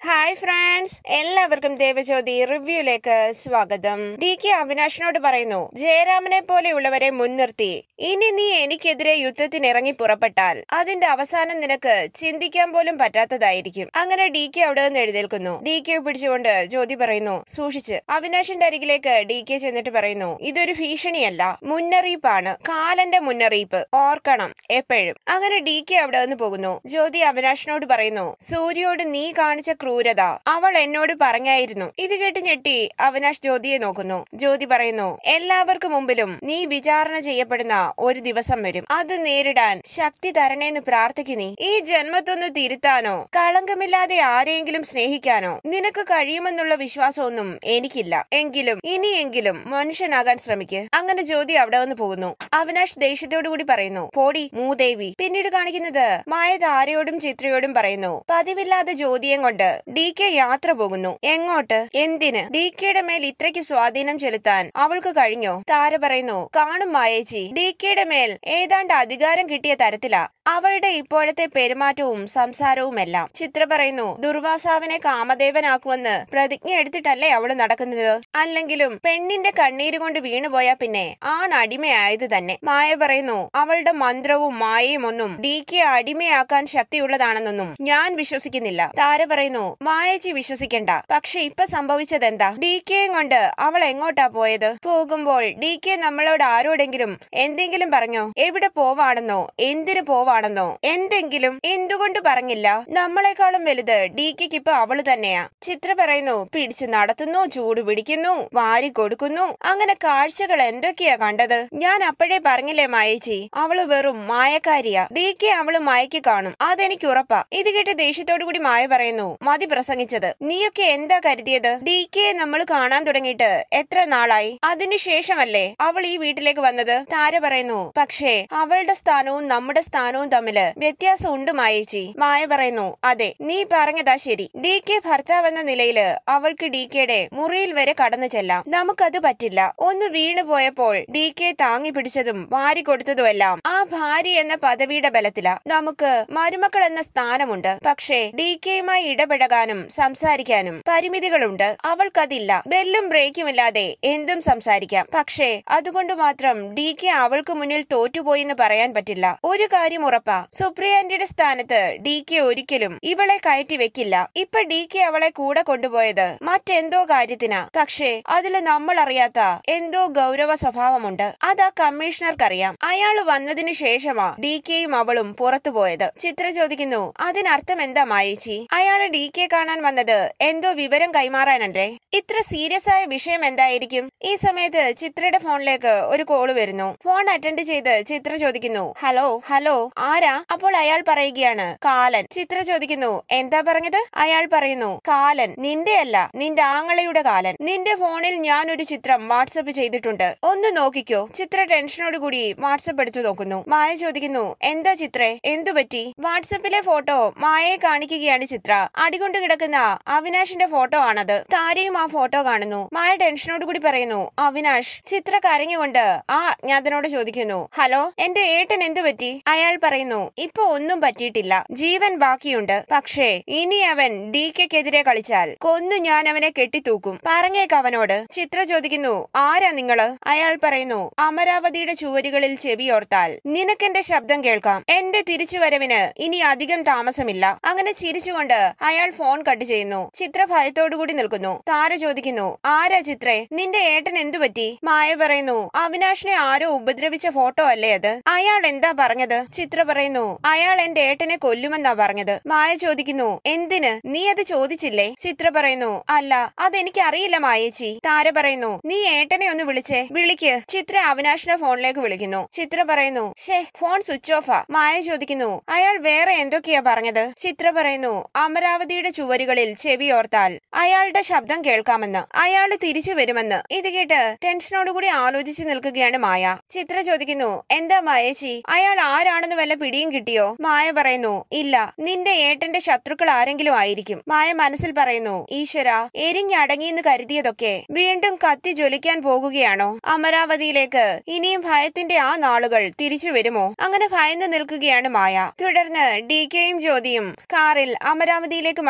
Hi friends, എല്ലാവർക്കും ദേവജ്യോതി റിവ്യൂയിലേക്ക് സ്വാഗതം. DK അവിനാഷിനോട് പറയുന്നു, ജയരാമനെ പോലെയുള്ളവരെ മുൻനിർത്തി ഇനി നീ എനിക്കെതിരെ യുദ്ധത്തിനിറങ്ങി പുറപ്പെട്ടാൽ അതിന്റെ അവസാനം നിനക്ക് ചിന്തിക്കാൻ പോലും പറ്റാത്തതായിരിക്കും. അങ്ങനെ DK അവിടെ നിന്ന് എഴുന്നേൽക്കുന്നു. DK പിടിച്ചുകൊണ്ട് ജ്യോതി പറയുന്നു, സൂക്ഷിച്ച്. അവിനാഷിന്റെ അരികിലേക്ക് DK ചെന്നിട്ട് പറയുന്നു, ഇതൊരു ഭീഷണിയല്ല, മുന്നറിയിപ്പാണ്, കാലന്റെ മുന്നറിയിപ്പ്, ഓർക്കണം എപ്പോഴും. അങ്ങനെ DK അവിടെ നിന്ന് പോകുന്നു. ജ്യോതി അവിനാഷിനോട് പറയുന്നു, സൂര്യയോട് നീ കാണിച്ച ക്രൂരത അവൾ എന്നോട് പറഞ്ഞായിരുന്നു. ഇത് കേട്ട് ഞെട്ടി അവിനാഷ് ജ്യോതിയെ നോക്കുന്നു. ജ്യോതി പറയുന്നു, എല്ലാവർക്കും മുമ്പിലും നീ വിചാരണ ചെയ്യപ്പെടുന്ന ഒരു ദിവസം വരും. അത് നേരിടാൻ ശക്തി തരണേന്ന് പ്രാർത്ഥിക്കു. നീ ഈ ജന്മത്തൊന്ന് തിരുത്താനോ കളങ്കമില്ലാതെ ആരെയെങ്കിലും സ്നേഹിക്കാനോ നിനക്ക് കഴിയുമെന്നുള്ള വിശ്വാസമൊന്നും എനിക്കില്ല. ഇനിയെങ്കിലും മനുഷ്യനാകാൻ ശ്രമിക്ക്. അങ്ങനെ ജ്യോതി അവിടെ വന്ന് പോകുന്നു. അവിനാഷ് ദേഷ്യത്തോടു കൂടി പറയുന്നു, പോടി മൂദേവി. പിന്നീട് കാണിക്കുന്നത് മായ താരയോടും ചിത്രയോടും പറയുന്നു, പതിവില്ലാതെ ജ്യോതിയെ കൊണ്ട് DK യാത്ര പോകുന്നു. എങ്ങോട്ട്? എന്തിന്? DKയുടെ മേൽ ഇത്രയ്ക്ക് സ്വാധീനം ചെലുത്താൻ അവൾക്ക് കഴിഞ്ഞോ? താര പറയുന്നു, കാണും മായേച്ചി, DKയുടെ മേൽ ഏതാണ്ട് അധികാരം കിട്ടിയ തരത്തിലാ അവളുടെ ഇപ്പോഴത്തെ പെരുമാറ്റവും സംസാരവുമെല്ലാം. ചിത്ര പറയുന്നു, ദുർവാസാവിനെ കാമദേവനാക്കുമെന്ന് പ്രതിജ്ഞ എടുത്തിട്ടല്ലേ അവള് നടക്കുന്നത്. അല്ലെങ്കിലും പെണ്ണിന്റെ കണ്ണീര് കൊണ്ട് വീണുപോയാ പിന്നെ അടിമയായത് തന്നെ. മായ പറയുന്നു, അവളുടെ മന്ത്രവും മായയും ഒന്നും DK അടിമയാക്കാൻ ശക്തിയുള്ളതാണെന്നൊന്നും ഞാൻ വിശ്വസിക്കുന്നില്ല. താര പറയുന്നു, മായേച്ചി വിശ്വസിക്കണ്ട. പക്ഷെ ഇപ്പൊ സംഭവിച്ചതെന്താ? DKയും കൊണ്ട് അവൾ എങ്ങോട്ടാ പോയത്? പോകുമ്പോൾ DK നമ്മളോട് ആരോടെങ്കിലും എന്തെങ്കിലും പറഞ്ഞോ? എവിടെ പോവാണെന്നോ എന്തിനു പോവാണെന്നോ എന്തെങ്കിലും എന്തുകൊണ്ട് പറഞ്ഞില്ല? നമ്മളെക്കാളും വലുത് DKക്ക് ഇപ്പൊ അവള് തന്നെയാ. ചിത്ര പറയുന്നു, പിടിച്ചു നടത്തുന്നു, ചൂട് പിടിക്കുന്നു, വാരി കൊടുക്കുന്നു, അങ്ങനെ കാഴ്ചകൾ എന്തൊക്കെയാ കണ്ടത്? ഞാൻ അപ്പോഴേ പറഞ്ഞില്ലേ മായേച്ചി, അവള് വെറും മായക്കാരിയാ. DK അവള് മയക്കി കാണും, അതെനിക്ക് ഉറപ്പാ. ഇത് കേട്ട് ദേഷ്യത്തോടു കൂടി മായ പറയുന്നു, മതി പ്രസംഗിച്ചത്. നീയൊക്കെ എന്താ കരുതിയത്? DKയെ നമ്മൾ കാണാൻ തുടങ്ങിയിട്ട് എത്ര നാളായി? അതിനുശേഷമല്ലേ അവൾ ഈ വീട്ടിലേക്ക് വന്നത്? താര പറയുന്നു, പക്ഷേ അവളുടെ സ്ഥാനവും നമ്മുടെ സ്ഥാനവും തമ്മില് വ്യത്യാസം ഉണ്ട് മായേച്ചി. മായ പറയുന്നു, അതെ, നീ പറഞ്ഞതാ ശരി. DK ഭർത്താവെന്ന നിലയില് അവൾക്ക് DKയുടെ മുറിയിൽ വരെ കടന്നു ചെല്ലാം. നമുക്കത് പറ്റില്ല. ഒന്ന് വീണു പോയപ്പോൾ DK താങ്ങി പിടിച്ചതും വാരി കൊടുത്തതുമെല്ലാം ആ ഭാര്യ എന്ന പദവിയുടെ ബലത്തിലാ. നമുക്ക് മരുമക്കൾ എന്ന സ്ഥാനമുണ്ട്. പക്ഷേ DKയുമായി ഇടപെടകാനും സംസാരിക്കാനും പരിമിതികളുണ്ട്. അവൾക്കതില്ല. ബെല്ലും ബ്രേക്കും ഇല്ലാതെ എന്തും സംസാരിക്കാം. പക്ഷേ അതുകൊണ്ട് മാത്രം DK അവൾക്ക് മുന്നിൽ തോറ്റുപോയിന്ന് പറയാൻ പറ്റില്ല. ഒരു കാര്യം ഉറപ്പാ, സുപ്രിയാന്റിയുടെ സ്ഥാനത്ത് DK ഒരിക്കലും ഇവളെ കയറ്റി വെക്കില്ല. ഇപ്പൊ DK അവളെ കൂടെ കൊണ്ടുപോയത് മറ്റെന്തോ കാര്യത്തിനാ. പക്ഷേ അതില് നമ്മൾ അറിയാത്ത എന്തോ ഗൗരവ സ്വഭാവമുണ്ട്. അതാ കമ്മീഷണർക്കറിയാം. അയാള് വന്നതിന് ശേഷമാ DKയും അവളും പുറത്തുപോയത്. ചിത്ര ചോദിക്കുന്നു, അതിനർത്ഥം എന്താ മായേച്ചി? അയാള് DK കാണാൻ വന്നത് എന്തോ വിവരം കൈമാറാനല്ലേ? ഇത്ര സീരിയസ് ആയ വിഷയം എന്തായിരിക്കും? ഈ സമയത്ത് ചിത്രയുടെ ഫോണിലേക്ക് ഒരു കോള് വരുന്നു. ഫോൺ അറ്റൻഡ് ചെയ്ത് ചിത്ര ചോദിക്കുന്നു, ഹലോ ആരാ? അപ്പോൾ അയാൾ പറയുകയാണ്, കാലൻ. ചിത്ര ചോദിക്കുന്നു, എന്താ പറഞ്ഞത്? അയാൾ പറയുന്നു, കാലൻ നിന്റെ അല്ല, നിന്റെ ആങ്ങളയുടെ കാലൻ. നിന്റെ ഫോണിൽ ഞാൻ ഒരു ചിത്രം വാട്സപ്പ് ചെയ്തിട്ടുണ്ട്, ഒന്ന് നോക്കിക്കോ. ചിത്ര ടെൻഷനോട് കൂടി വാട്സപ്പ് എടുത്തു നോക്കുന്നു. മായ ചോദിക്കുന്നു, എന്താ ചിത്രേ, എന്തു പറ്റി? വാട്സപ്പിലെ ഫോട്ടോ മായയെ കാണിക്കുകയാണ് ചിത്ര. അടികൊണ്ട് കിടക്കുന്ന അവിനാഷിന്റെ ഫോട്ടോ ആണത്. താരയും ആ ഫോട്ടോ കാണുന്നു. മായ ടെൻഷനോട് കൂടി പറയുന്നു, അവിനാഷ്. ചിത്ര കരഞ്ഞുകൊണ്ട് ആ അജ്ഞാതനോട് ചോദിക്കുന്നു, ഹലോ, എന്റെ ഏട്ടൻ എന്തു പറ്റി? അയാൾ പറയുന്നു, ഇപ്പൊ ഒന്നും പറ്റിയിട്ടില്ല, ജീവൻ ബാക്കിയുണ്ട്. പക്ഷേ ഇനി അവൻ DKക്കെതിരെ കളിച്ചാൽ കൊന്നു ഞാൻ അവനെ കെട്ടിത്തൂക്കും, പറഞ്ഞേക്ക് അവനോട്. ചിത്ര ചോദിക്കുന്നു, ആരാ നിങ്ങള്? അയാൾ പറയുന്നു, അമരാവതിയുടെ ചുവരുകളിൽ ചെവിയോർത്താൽ നിനക്കെന്റെ ശബ്ദം കേൾക്കാം. എന്റെ തിരിച്ചുവരവിന് ഇനി അധികം താമസമില്ല. അങ്ങനെ ചിരിച്ചുകൊണ്ട് അയാൾ ഫോൺ കട്ട് ചെയ്യുന്നു. ചിത്ര ഭയത്തോടുകൂടി നിൽക്കുന്നു. താര ചോദിക്കുന്നു, ആരാ ചിത്രേ, നിന്റെ ഏട്ടൻ എന്തു പറ്റി? മായ പറയുന്നു, അവിനാഷിനെ ആരോ ഉപദ്രവിച്ച ഫോട്ടോ അല്ലേ അത്? അയാൾ എന്താ പറഞ്ഞത്? ചിത്ര പറയുന്നു, അയാൾ എന്റെ ഏട്ടനെ കൊല്ലുമെന്നാ പറഞ്ഞത്. മായ ചോദിക്കുന്നു, എന്തിന്? നീ അത് ചോദിച്ചില്ലേ? ചിത്ര പറയുന്നു, അല്ല, അതെനിക്ക് അറിയില്ല മായേച്ചി. താര പറയുന്നു, നീ ഏട്ടനെ ഒന്ന് വിളിക്ക്. ചിത്ര അവിനാഷിനെ ഫോണിലേക്ക് വിളിക്കുന്നു. ചിത്ര പറയുന്നു, ഫോൺ സ്വിച്ച് ഓഫാ. മായ ചോദിക്കുന്നു, അയാൾ വേറെ എന്തൊക്കെയാ പറഞ്ഞത്? ചിത്ര പറയുന്നു, അമരാവതിയുടെ ചുവരുകളിൽ ചെവിയോർത്താൽ അയാളുടെ ശബ്ദം കേൾക്കാമെന്ന്, അയാള് തിരിച്ചു വരുമെന്ന്. ഇത് കേട്ട് ടെൻഷനോടുകൂടി ആലോചിച്ച് നിൽക്കുകയാണ് മായ. ചിത്ര ചോദിക്കുന്നു, എന്താ മായേച്ചി, അയാൾ ആരാണെന്ന് വല്ല പിടിയും കിട്ടിയോ? മായ പറയുന്നു, ഇല്ല, നിന്റെ ഏട്ടന്റെ ശത്രുക്കൾ ആരെങ്കിലും ആയിരിക്കും. മായ മനസ്സിൽ പറയുന്നു, ഈശ്വര, എരിഞ്ഞടങ്ങിയെന്ന് കരുതിയതൊക്കെ വീണ്ടും കത്തി ജ്വലിക്കാൻ പോകുകയാണോ? അമരാവതിയിലേക്ക് ഇനിയും ഭയത്തിന്റെ ആ നാളുകൾ തിരിച്ചു വരുമോ? അങ്ങനെ ഭയന്ന് നിൽക്കുകയാണ് മായ. തുടർന്ന് DKയും ജ്യോതിയും കാറിൽ അമരാവതിയിലേക്ക്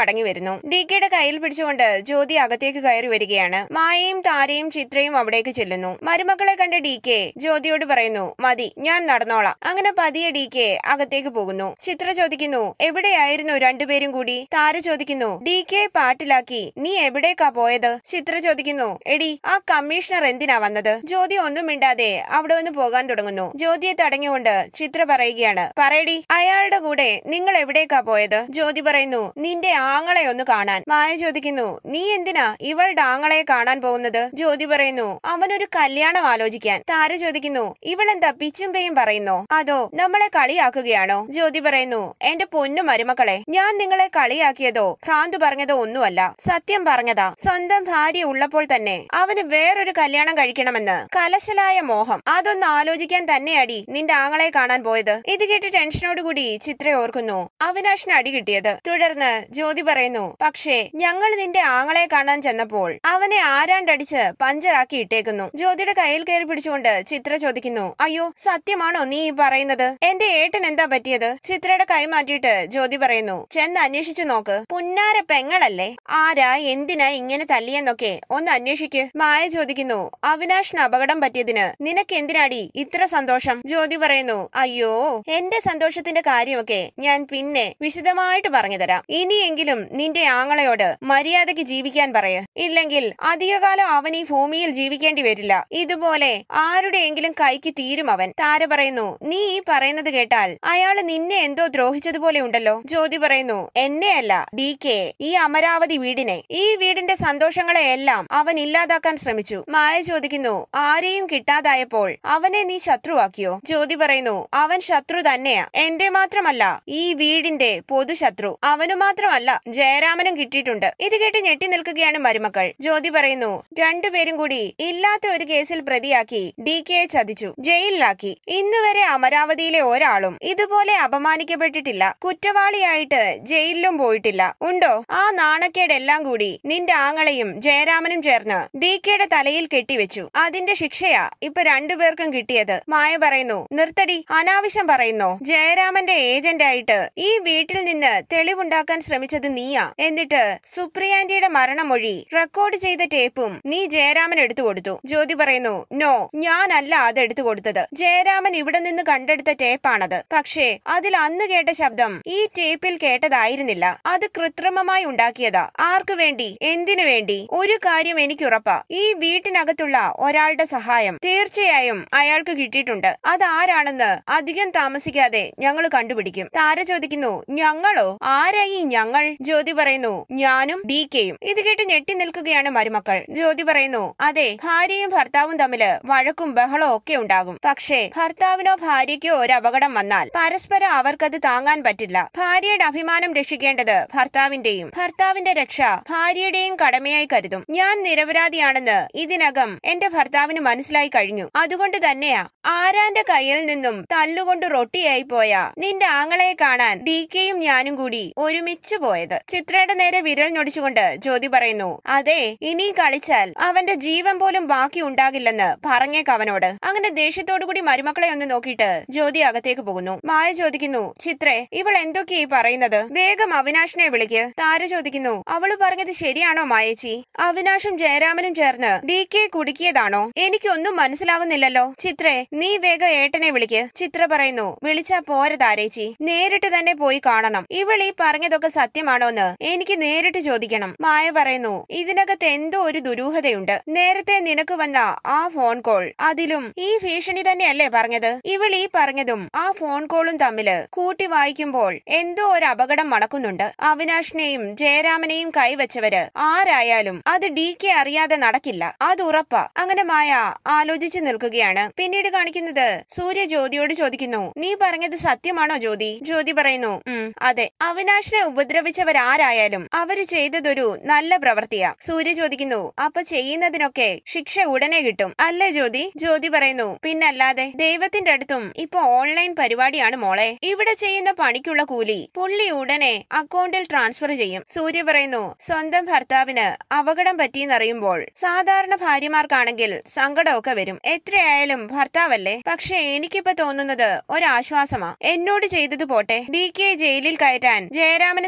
മടങ്ങി വരുന്നു. DKയുടെ കയ്യിൽ പിടിച്ചുകൊണ്ട് ജ്യോതി അകത്തേക്ക് കയറി വരികയാണ്. മായയും താരയും ചിത്രയും അവിടേക്ക് ചെല്ലുന്നു. മരുമക്കളെ കണ്ട DK ജ്യോതിയോട് പറയുന്നു, മതി, ഞാൻ നടന്നോളാം. അങ്ങനെ പതിയെ DK അകത്തേക്ക് പോകുന്നു. ചിത്ര ചോദിക്കുന്നു, എവിടെയായിരുന്നു രണ്ടുപേരും കൂടി? താര ചോദിക്കുന്നു, DK പാട്ടിലാക്കി നീ എവിടേക്കാ പോയത്? ചിത്ര ചോദിക്കുന്നു, എടി ആ കമ്മീഷണർ എന്തിനാ വന്നത്? ജ്യോതി ഒന്നും മിണ്ടാതെ അവിടെ നിന്ന് പോകാൻ തുടങ്ങുന്നു. ജ്യോതിയെ തടഞ്ഞുകൊണ്ട് ചിത്ര പറയുകയാണ്, പറയടി, അയാളുടെ കൂടെ നിങ്ങൾ എവിടേക്കാ പോയത്? ജ്യോതി പറയുന്നു, നിന്റെ ആങ്ങളെ ഒന്ന് കാണാൻ. മായ ചോദിക്കുന്നു, നീ എന്തിനാ ഇവളുടെ ആങ്ങളെ കാണാൻ പോകുന്നത്? ജ്യോതി പറയുന്നു, അവനൊരു കല്യാണം ആലോചിക്കാൻ. താര ചോദിക്കുന്നു, ഇവളെന്താ പിച്ചും പേയും പറയുന്നോ, അതോ നമ്മളെ കളിയാക്കുകയാണോ? ജ്യോതി പറയുന്നു, എന്റെ പൊന്നു മരുമക്കളെ, ഞാൻ നിങ്ങളെ കളിയാക്കിയതോ ഭ്രാന്ത് പറഞ്ഞതോ ഒന്നുമല്ല, സത്യം പറഞ്ഞതാ. സ്വന്തം ഭാര്യ ഉള്ളപ്പോൾ തന്നെ അവന് വേറൊരു കല്യാണം കഴിക്കണമെന്ന് കലശലായ മോഹം. അതൊന്ന് ആലോചിക്കാൻ തന്നെയാടി നിന്റെ ആങ്ങളെ കാണാൻ പോയത്. ഇത് കേട്ട് ടെൻഷനോടുകൂടി ചിത്ര ഓർക്കുന്നു അവിനാഷിന് അടി കിട്ടിയത്. തുടർന്ന് ജ്യോതി പറയുന്നു, പക്ഷേ ഞങ്ങൾ നിന്റെ ആങ്ങളെ കാണാൻ ചെന്നപ്പോൾ അവനെ ആരാണ്ടടിച്ച് പഞ്ചറാക്കി ഇട്ടേക്കുന്നു. ജ്യോതിയുടെ കയ്യിൽ കയറി പിടിച്ചുകൊണ്ട് ചിത്ര ചോദിക്കുന്നു, അയ്യോ സത്യമാണോ നീ പറയുന്നത്? എന്റെ ഏട്ടൻ എന്താ പറ്റിയത്? ചിത്രയുടെ കൈ മാറ്റിയിട്ട് ജ്യോതി പറയുന്നു, ചെന്ന് അന്വേഷിച്ചു നോക്ക്, പുന്നാര പെങ്ങളല്ലേ, ആരാ എന്തിനാ ഇങ്ങനെ തല്ലിയെന്നൊക്കെ ഒന്ന് അന്വേഷിക്ക്. മായ ചോദിക്കുന്നു, അവിനാഷിന് അപകടം പറ്റിയതിന് നിനക്ക് എന്തിനാടി ഇത്ര സന്തോഷം? ജ്യോതി പറയുന്നു, അയ്യോ എന്റെ സന്തോഷത്തിന്റെ കാര്യമൊക്കെ ഞാൻ പിന്നെ വിശദമായിട്ട് പറഞ്ഞു തരാം. ഇനിയെങ്കിലും നിന്റെ ആങ്ങളയോട് മര്യാദയ്ക്ക് ജീവിക്കാൻ പറയ, ഇല്ലെങ്കിൽ അധികകാലം അവൻ ഈ ഭൂമിയിൽ ജീവിക്കേണ്ടി വരില്ല. ഇതുപോലെ ആരുടെയെങ്കിലും കൈക്ക് തീരും അവൻ. താര പറയുന്നു, നീ ഈ പറയുന്നത് കേട്ടാൽ അയാള് നിന്നെ എന്തോ ദ്രോഹിച്ചതുപോലെ ഉണ്ടല്ലോ. ജ്യോതി പറയുന്നു, എന്നെയല്ല DK, ഈ അമരാവതി വീടിനെ, ഈ വീടിന്റെ സന്തോഷങ്ങളെ എല്ലാം അവൻ ഇല്ലാതാക്കാൻ ശ്രമിച്ചു. മായ ചോദിക്കുന്നു, ആരെയും കിട്ടാതായപ്പോൾ അവനെ നീ ശത്രുവാക്കിയോ? ജ്യോതി പറയുന്നു, അവൻ ശത്രു തന്നെയാ, എന്റെ മാത്രമല്ല ഈ വീടിന്റെ പൊതുശത്രു. അവനു മാത്രമല്ല ജയരാമനും കിട്ടിയിട്ടുണ്ട്. ഇത് കേട്ട് ഞെട്ടി നിൽക്കുകയാണ് മരുമക്കൾ. ജ്യോതി പറയുന്നു, രണ്ടുപേരും കൂടി ഇല്ലാത്ത ഒരു കേസിൽ പ്രതിയാക്കി DKയെ ചതിച്ചു, ജയിലിലാക്കി. ഇന്നുവരെ അമരാവതിയിലെ ഒരാളും ഇതുപോലെ അപമാനിക്കപ്പെട്ടിട്ടില്ല. കുറ്റവാളിയായിട്ട് ജയിലിലും പോയിട്ടില്ല. ഉണ്ടോ? ആ നാണക്കേടെല്ലാം കൂടി നിന്റെ ആങ്ങളെയും ജയരാമനും ചേർന്ന് DKയുടെ തലയിൽ കെട്ടിവെച്ചു. അതിന്റെ ശിക്ഷയാ ഇപ്പൊ രണ്ടുപേർക്കും കിട്ടിയത്. മായ പറയുന്നു, നിർത്തടി, അനാവശ്യം പറയുന്നോ? ജയരാമന്റെ ഏജന്റായിട്ട് ഈ വീട്ടിൽ നിന്ന് തെളിവുണ്ടാക്കാൻ ശ്രമിച്ചത് നീയാ. എന്നിട്ട് സുപ്രിയാന്റിയുടെ മരണമൊഴി റെക്കോർഡ് ചെയ്ത ടേപ്പും നീ ജയരാമൻ എടുത്തു കൊടുത്തു. ജ്യോതി പറയുന്നു, നോ, ഞാനല്ല അത് എടുത്തു കൊടുത്തത്. ജയരാമൻ ഇവിടെ നിന്ന് കണ്ടെടുത്ത ടേപ്പാണത്. പക്ഷേ അതിൽ അന്ന് കേട്ട ശബ്ദം ഈ ടേപ്പിൽ കേട്ടതായിരുന്നില്ല. അത് കൃത്രിമമായി ഉണ്ടാക്കിയതാ. ആർക്കു വേണ്ടി, എന്തിനു വേണ്ടി? ഒരു കാര്യം എനിക്ക് ഉറപ്പാ, ഈ വീട്ടിനകത്തുള്ള ഒരാളുടെ സഹായം തീർച്ചയായും അയാൾക്ക് കിട്ടിയിട്ടുണ്ട്. അതാരാണെന്ന് അധികം താമസിക്കാതെ ഞങ്ങൾ കണ്ടുപിടിക്കും. താര ചോദിക്കുന്നു, ഞങ്ങളോ? ആരായി ഞങ്ങൾ? ജ്യോതി പറയുന്നു, ഞാനും DKയും. ഇത് കേട്ട് ഞെട്ടി നിൽക്കുകയാണ് മരുമക്കൾ. ജ്യോതി പറയുന്നു, അതെ, ഭാര്യയും ഭർത്താവും തമ്മില് വഴക്കും ബഹളവും ഒക്കെ ഉണ്ടാകും. പക്ഷേ ഭർത്താവിനോ ഭാര്യയ്ക്കോ ഒരു അപകടം വന്നാൽ പരസ്പരം അവർക്കത് താങ്ങാൻ പറ്റില്ല. ഭാര്യയുടെ അഭിമാനം രക്ഷിക്കേണ്ടത് ഭർത്താവിന്റെയും ഭർത്താവിന്റെ രക്ഷ ഭാര്യയുടെയും കടമയായി കരുതും. ഞാൻ നിരപരാധിയാണെന്ന് ഇതിനകം എന്റെ ഭർത്താവിന് മനസ്സിലായി കഴിഞ്ഞു. അതുകൊണ്ട് തന്നെയാ ആരാന്റെ കയ്യിൽ നിന്നും തല്ലുകൊണ്ട് റൊട്ടിയായി പോയ നിന്റെ ആങ്ങളെ കാണാൻ DKയും ഞാനും കൂടി ഒരുമിച്ച് പോയത്. ചിത്രയുടെ നേരെ വിരൽ ഞൊടിച്ചുകൊണ്ട് ജ്യോതി പറയുന്നു, അതെ, ഇനി കളിച്ചാൽ അവന്റെ ജീവൻ പോലും ബാക്കി ഉണ്ടാകില്ലെന്ന് പറഞ്ഞേക്കവനോട്. അങ്ങനെ ദേഷ്യത്തോടു കൂടി മരുമക്കളെ ഒന്ന് നോക്കിയിട്ട് ജ്യോതി അകത്തേക്ക് പോകുന്നു. മായ ചോദിക്കുന്നു, ചിത്രേ, ഇവൾ എന്തൊക്കെയായി പറയുന്നത്? വേഗം അവിനാഷിനെ വിളിക്ക്. താര ചോദിക്കുന്നു, അവള് പറഞ്ഞത് ശരിയാണോ മായേച്ചി? അവിനാഷും ജയരാമനും ചേർന്ന് DKയെ കുടുക്കിയതാണോ? എനിക്കൊന്നും മനസ്സിലാവുന്നില്ലല്ലോ. ചിത്രേ, നീ വേഗം ഏട്ടനെ വിളിക്ക്. ചിത്ര പറയുന്നു, വിളിച്ചാ പോരെ താരേച്ചി, നേരിട്ട് തന്നെ പോയി കാണണം. ഇവൾ ഈ പറഞ്ഞതൊക്കെ സത്യമാണോന്ന് എനിക്ക് നേരിട്ട് ചോദിക്കണം. മായ പറയുന്നു, ഇതിനകത്ത് എന്തോ ഒരു ദുരൂഹതയുണ്ട്. നേരത്തെ നിനക്ക് വന്ന ആ ഫോൺ കോൾ, അതിലും ഈ ഭീഷണി തന്നെയല്ലേ പറഞ്ഞത്? ഇവൾ ഈ പറഞ്ഞതും ആ ഫോൺ കോളും തമ്മില് കൂട്ടി വായിക്കുമ്പോൾ എന്തോ ഒരു അപകടം മണക്കുന്നുണ്ട്. അവിനാഷിനെയും ജയരാമനെയും കൈവച്ചവര് ആരായാലും അത് DK അറിയാതെ നടക്കില്ല, അത് ഉറപ്പാ. അങ്ങനെ മായ ആലോചിച്ചു നിൽക്കുകയാണ്. പിന്നീട് കാണിക്കുന്നത് സൂര്യ ജ്യോതിയോട് ചോദിക്കുന്നു, നീ പറഞ്ഞത് സത്യമാണോ ജ്യോതി? ജ്യോതി പറയുന്നു, അതെ, അവിനാഷിനെ ഉപദ്രവിച്ചവരാരായാലും അവര് ചെയ്തതൊരു നല്ല പ്രവൃത്തിയാ. സൂര്യ ചോദിക്കുന്നു, അപ്പൊ ചെയ്യുന്നതിനൊക്കെ ശിക്ഷ ഉടനെ കിട്ടും അല്ലേ ജ്യോതി? ജ്യോതി പറയുന്നു, പിന്നല്ലാതെ, ദൈവത്തിന്റെ അടുത്തും ഇപ്പൊ ഓൺലൈൻ പരിപാടിയാണ് മോളെ. ഇവിടെ ചെയ്യുന്ന പണിക്കുള്ള കൂലി പുള്ളി ഉടനെ അക്കൗണ്ടിൽ ട്രാൻസ്ഫർ ചെയ്യും. സൂര്യ പറയുന്നു, സ്വന്തം ഭർത്താവിന് അപകടം പറ്റിയെന്നറിയുമ്പോൾ സാധാരണ ഭാര്യമാർക്കാണെങ്കിൽ സങ്കടമൊക്കെ വരും. എത്രയായാലും ഭർത്താവല്ലേ. പക്ഷെ എനിക്കിപ്പോ തോന്നുന്നത് ഒരാശ്വാസമാ. എന്നോട് ചെയ്തത് പോട്ടെ, DKയെ ജയിലിൽ കയറ്റാൻ ജയരാമന് സഹായം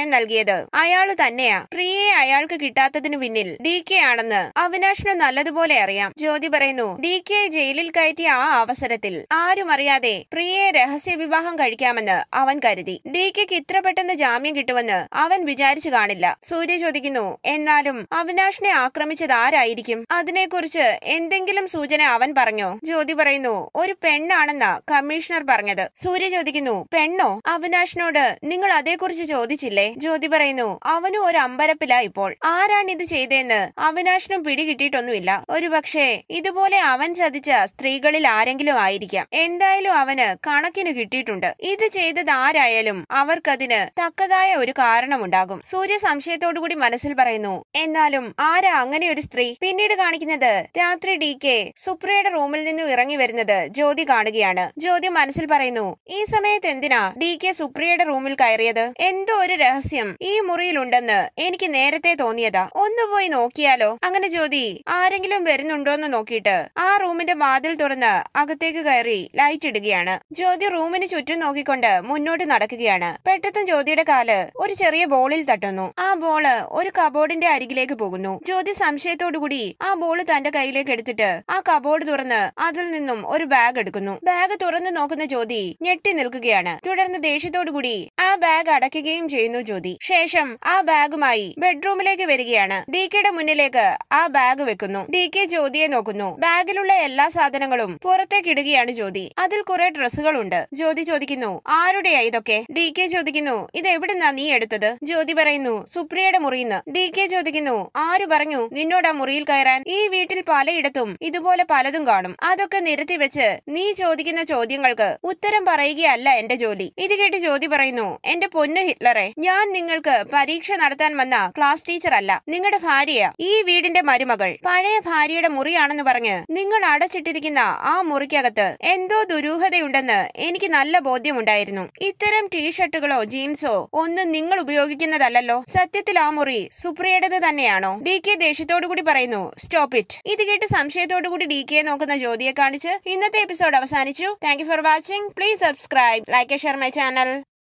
സഹായം നൽകിയത് അയാള് തന്നെയാ. പ്രിയയെ അയാൾക്ക് കിട്ടാത്തതിന് പിന്നിൽ DK ആണെന്ന് അവിനാഷിന് നല്ലതുപോലെ അറിയാം. ജ്യോതി പറയുന്നു, DK ജയിലിൽ കയറ്റിയ ആ അവസരത്തിൽ ആരും അറിയാതെ പ്രിയയെ രഹസ്യ വിവാഹം കഴിക്കാമെന്ന് അവൻ കരുതി. DKക്ക് ഇത്ര പെട്ടെന്ന് ജാമ്യം കിട്ടുമെന്ന് അവൻ വിചാരിച്ചു കാണില്ല. സൂര്യ ചോദിക്കുന്നു, എന്നാലും അവിനാഷിനെ ആക്രമിച്ചത് ആരായിരിക്കും? അതിനെക്കുറിച്ച് എന്തെങ്കിലും സൂചന അവൻ പറഞ്ഞോ? ജ്യോതി പറയുന്നു, ഒരു പെണ്ണാണെന്നാ കമ്മീഷണർ പറഞ്ഞത്. സൂര്യ ചോദിക്കുന്നു, പെണ്ണോ? അവിനാഷിനോട് നിങ്ങൾ അതേക്കുറിച്ച് ചോദിച്ചില്ലേ? ജ്യോതി പറയുന്നു, അവനും ഒരു അമ്പരപ്പിലാ ഇപ്പോൾ. ആരാണ് ഇത് ചെയ്തതെന്ന് അവിനാഷിനും പിടികിട്ടിയിട്ടൊന്നുമില്ല. ഒരു പക്ഷേ ഇതുപോലെ അവൻ ചതിച്ച സ്ത്രീകളിൽ ആരെങ്കിലും ആയിരിക്കാം. എന്തായാലും അവന് കണക്കിന് കിട്ടിയിട്ടുണ്ട്. ഇത് ചെയ്തത് ആരായാലും അവർക്കതിന് തക്കതായ ഒരു കാരണമുണ്ടാകും. സൂര്യ സംശയത്തോടുകൂടി മനസ്സിൽ പറയുന്നു, എന്നാലും ആരാ അങ്ങനെ ഒരു സ്ത്രീ? പിന്നീട് കാണിക്കുന്നത് രാത്രി DK സുപ്രിയയുടെ റൂമിൽ നിന്നും ഇറങ്ങി വരുന്നത് ജ്യോതി കാണുകയാണ്. ജ്യോതി മനസ്സിൽ പറയുന്നു, ഈ സമയത്ത് എന്തിനാ DK സുപ്രിയയുടെ റൂമിൽ കയറിയത്? എന്തോ ഒരു രഹസ്യം ഈ മുറിയിലുണ്ടെന്ന് എനിക്ക് നേരത്തെ തോന്നിയതാ. ഒന്ന് പോയി നോക്കിയാലോ? അങ്ങനെ ജ്യോതി ആരെങ്കിലും വരുന്നുണ്ടോന്ന് നോക്കിയിട്ട് ആ റൂമിന്റെ വാതിൽ തുറന്ന് അകത്തേക്ക് കയറി ലൈറ്റ് ഇടുകയാണ്. ജ്യോതി റൂമിന് ചുറ്റും നോക്കിക്കൊണ്ട് മുന്നോട്ട് നടക്കുകയാണ്. പെട്ടെന്ന് ജ്യോതിയുടെ കാല് ഒരു ചെറിയ ബോളിൽ തട്ടുന്നു. ആ ബോള് ഒരു കബോർഡിന്റെ അരികിലേക്ക് പോകുന്നു. ജ്യോതി സംശയത്തോടുകൂടി ആ ബോള് തന്റെ കയ്യിലേക്ക് എടുത്തിട്ട് ആ കബോർഡ് തുറന്ന് അതിൽ നിന്നും ഒരു ബാഗ് എടുക്കുന്നു. ബാഗ് തുറന്ന് നോക്കുന്ന ജ്യോതി ഞെട്ടി നിൽക്കുകയാണ്. തുടർന്ന് ദേഷ്യത്തോടുകൂടി ആ ബാഗ് അടയ്ക്കുകയും ചെയ്യുന്നു ജ്യോതി. ശേഷം ആ ബാഗുമായി ബെഡ്റൂമിലേക്ക് വരികയാണ്. DKയുടെ മുന്നിലേക്ക് ആ ബാഗ് വെക്കുന്നു. DK ജ്യോതിയെ നോക്കുന്നു. ബാഗിലുള്ള എല്ലാ സാധനങ്ങളും പുറത്തേക്ക് ഇടുകയാണ് ജ്യോതി. അതിൽ കുറെ ഡ്രസ്സുകളുണ്ട്. ജ്യോതി ചോദിക്കുന്നു, ആരുടെയാ ഇതൊക്കെ? DK ചോദിക്കുന്നു, ഇത് എവിടുന്നാ നീ എടുത്തത്? ജ്യോതി പറയുന്നു, സുപ്രിയയുടെ മുറിയിന്ന്. DK ചോദിക്കുന്നു, ആര് പറഞ്ഞു നിന്നോട് ആ മുറിയിൽ കയറാൻ? ഈ വീട്ടിൽ പലയിടത്തും ഇതുപോലെ പലതും കാണും. അതൊക്കെ നിരത്തി വെച്ച് നീ ചോദിക്കുന്ന ചോദ്യങ്ങൾക്ക് ഉത്തരം പറയുകയല്ല എന്റെ ജോലി. ഇത് കേട്ട് ജ്യോതി പറയുന്നു, എന്റെ പൊന്നു ഹിറ്റ്ലറെ, ഞാൻ നിങ്ങൾക്ക് പരീക്ഷ നടത്താൻ വന്ന ക്ലാസ് ടീച്ചർ അല്ല, നിങ്ങളുടെ ഭാര്യയാ. ഈ വീടിന്റെ മരുമകൾ. പഴയ ഭാര്യയുടെ മുറിയാണെന്ന് പറഞ്ഞ് നിങ്ങൾ അടച്ചിട്ടിരിക്കുന്ന ആ മുറിക്കകത്ത് എന്തോ ദുരൂഹതയുണ്ടെന്ന് എനിക്ക് നല്ല ബോധ്യമുണ്ടായിരുന്നു. ഇത്തരം ടീഷർട്ടുകളോ ജീൻസോ ഒന്നും നിങ്ങൾ ഉപയോഗിക്കുന്നതല്ലോ. സത്യത്തിൽ ആ മുറി സുപ്രിയയുടേത് തന്നെയാണോ? DK ദേഷ്യത്തോടുകൂടി പറയുന്നു, സ്റ്റോപ്പ് ഇറ്റ്. ഇത് കേട്ട് സംശയത്തോടുകൂടി DKയെ നോക്കുന്ന ജ്യോതിയെ കാണിച്ച് ഇന്നത്തെ എപ്പിസോഡ് അവസാനിച്ചു. Thank you for watching. Please subscribe, like, share my channel.